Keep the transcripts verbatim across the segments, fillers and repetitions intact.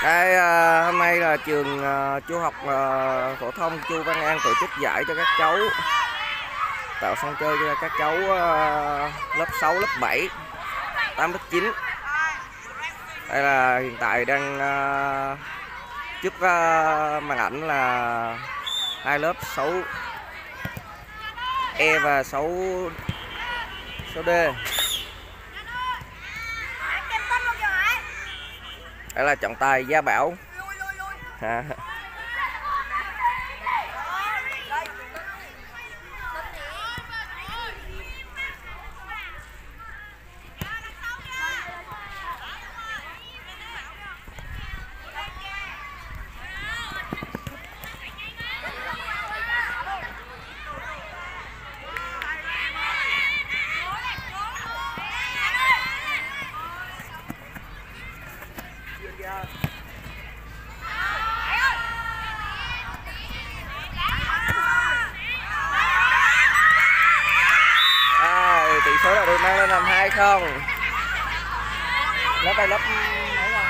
Đây, à, hôm nay là trường à, chu học à, phổ thông Chu Văn An tổ chức giải cho các cháu, tạo sân chơi cho các cháu à, lớp sáu, lớp bảy, tám, lớp chín. Đây là hiện tại đang à, trước à, màn ảnh là hai lớp sáu E và sáu D. Đây là trọng tài Gia Bảo. À. Tỷ số là được mang lên làm hai không. Lớp đây lớp mấy không?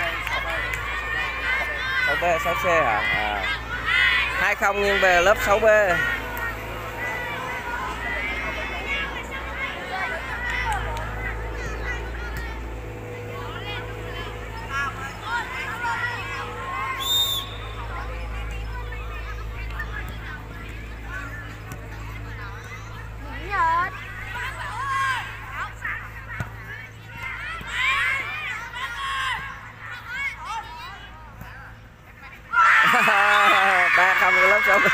sáu B, sáu C hả? À. hai không nghiêng về lớp sáu B. ba không của lớp sáu B.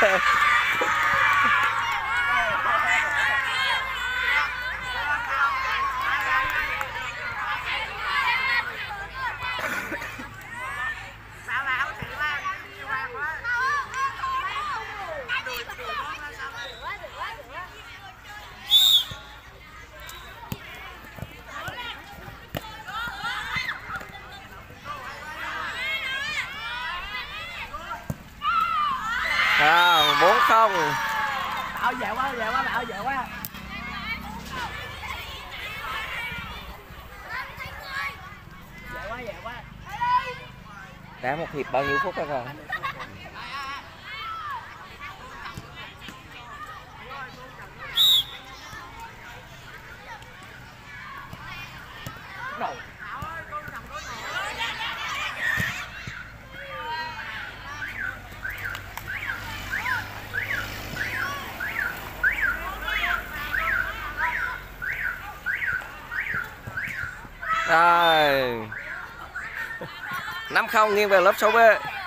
À, bốn không. Bảo vệ quá, vệ quá, bảo vệ quá. Vệ quá, vệ quá. Đá một hiệp bao nhiêu phút rồi? Rồi. Rồi. năm không nghiêng về lớp sáu B.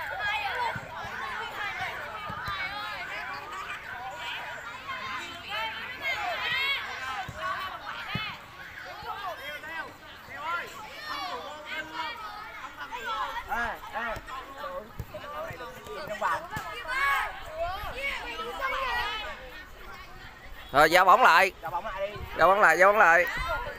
Rồi giao bóng lại. Giao bóng lại đi. Giao bóng lại, giao bóng lại.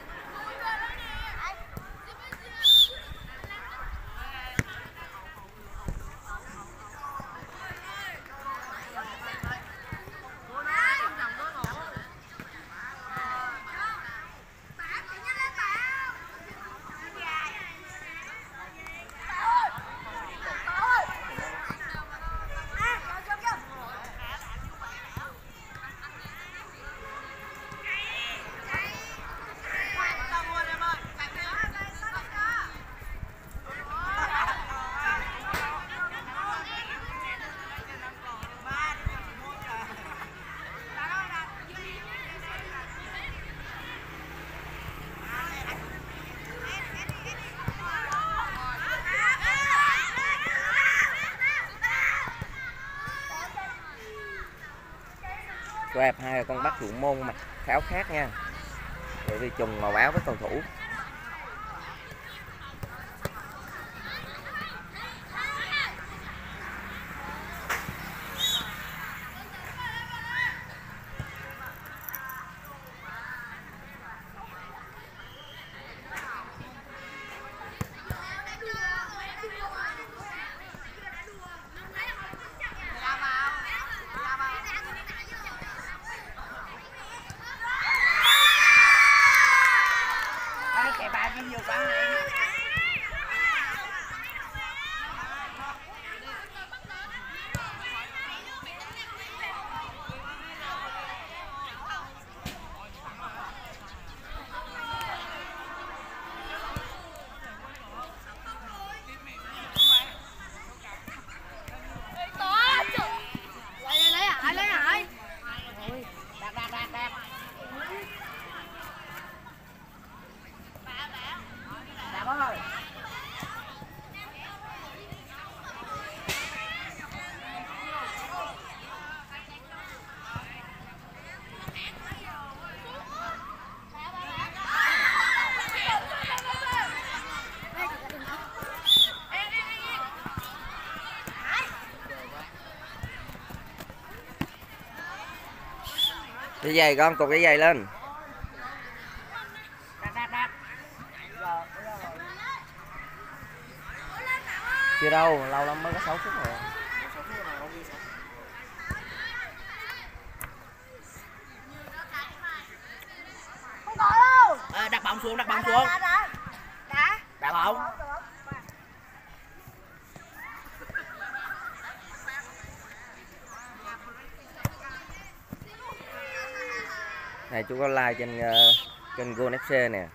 Của F hai là con bắt thủ môn mặc áo khác nha, bởi vì trùng màu áo với cầu thủ. Cái giày con, cột cái giày lên. Đắt đắt đắt. Chưa đâu, lâu lắm mới có sáu phút rồi. Không có đâu. À, đặt bóng xuống, đặt bóng xuống. Đá, đá, đá. Đá bóng. Này chú có like trên uh, kênh Goal ép xê nè.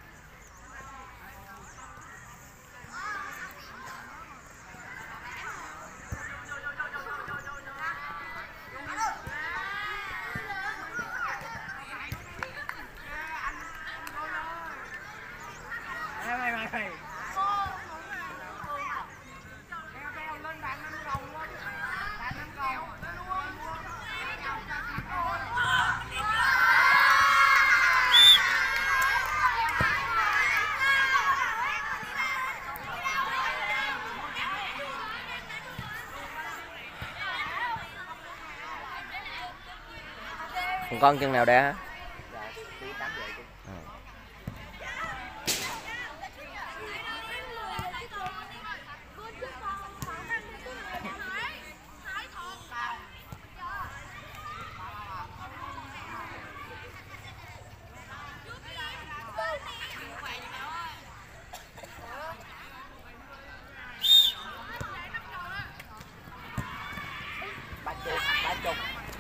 Còn con chân nào đá? Ba chục, ba chục.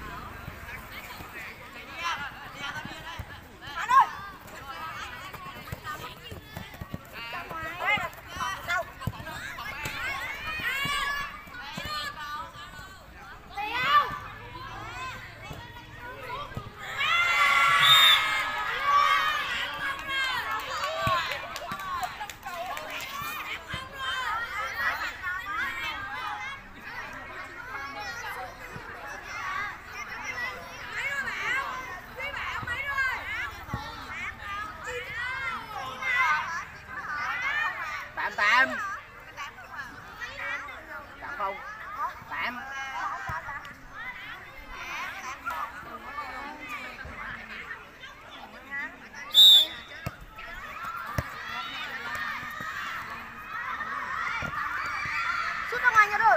Tám tám. Tám không. Tám. Sút ra ngoài nha rồi.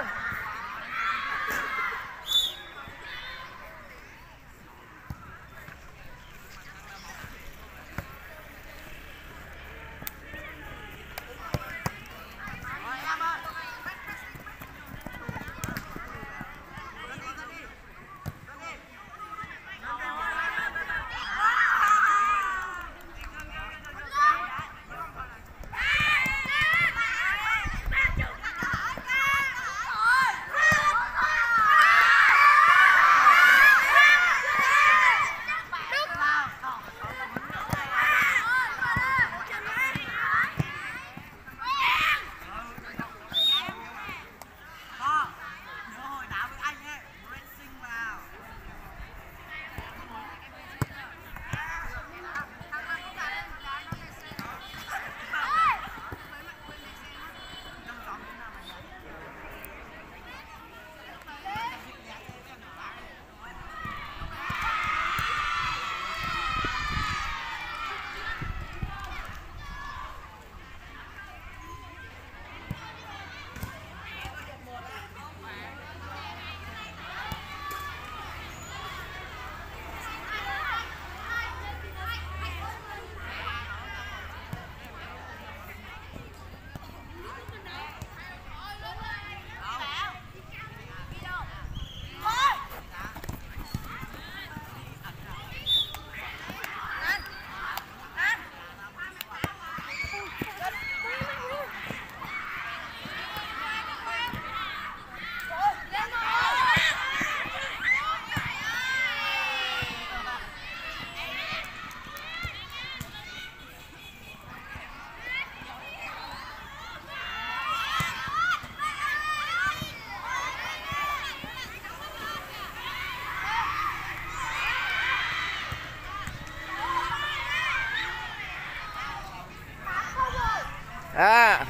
À,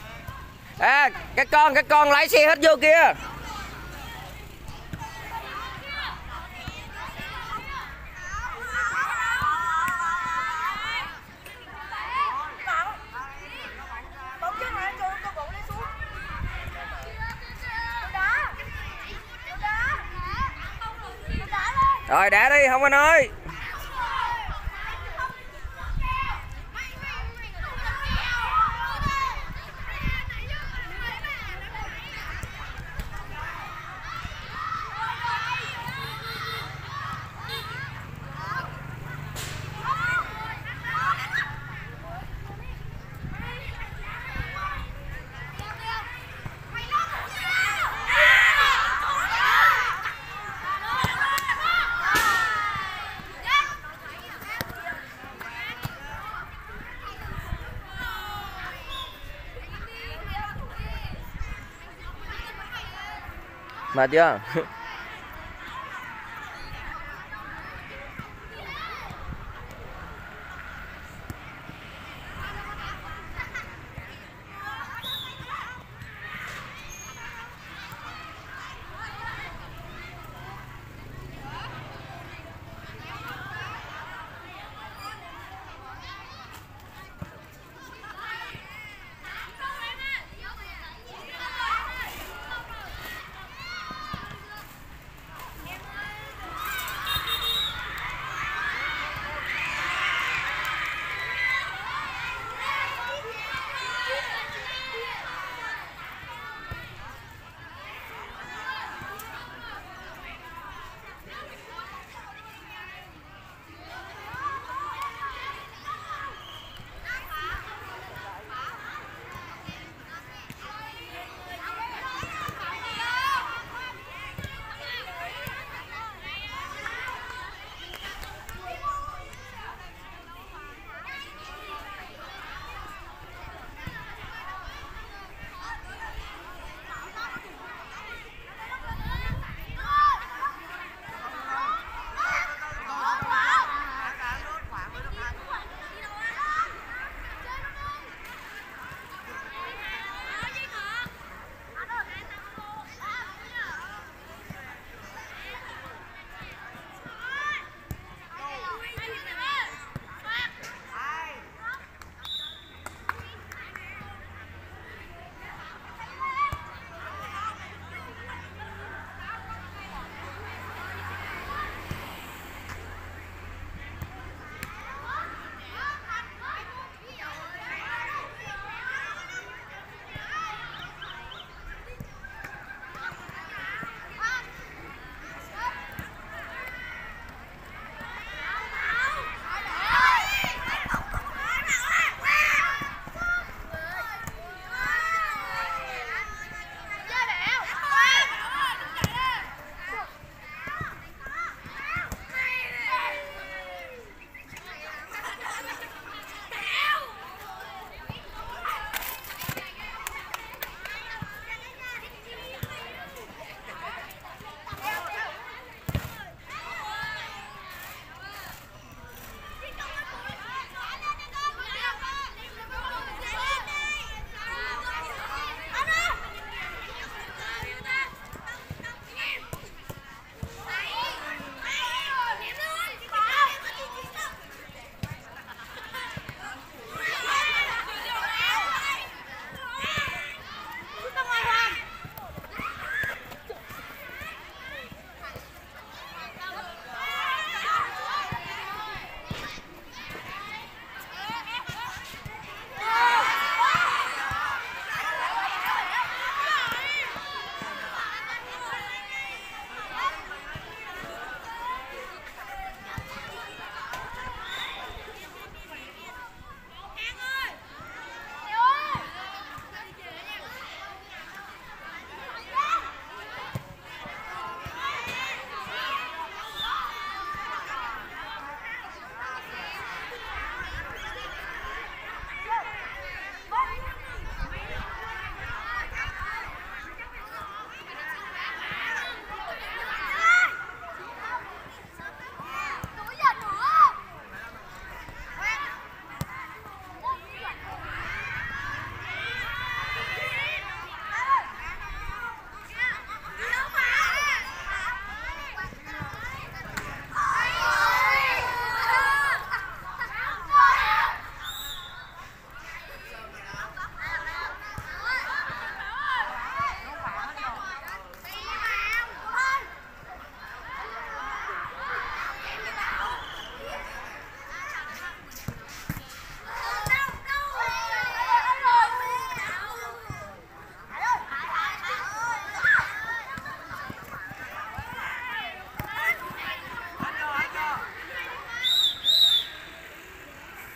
à các con các con lái xe hết vô kia. Rồi đá đi Hồng Anh ơi. Mệt chưa?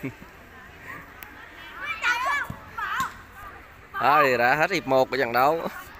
Đó thì đã hết hiệp một của trận đấu.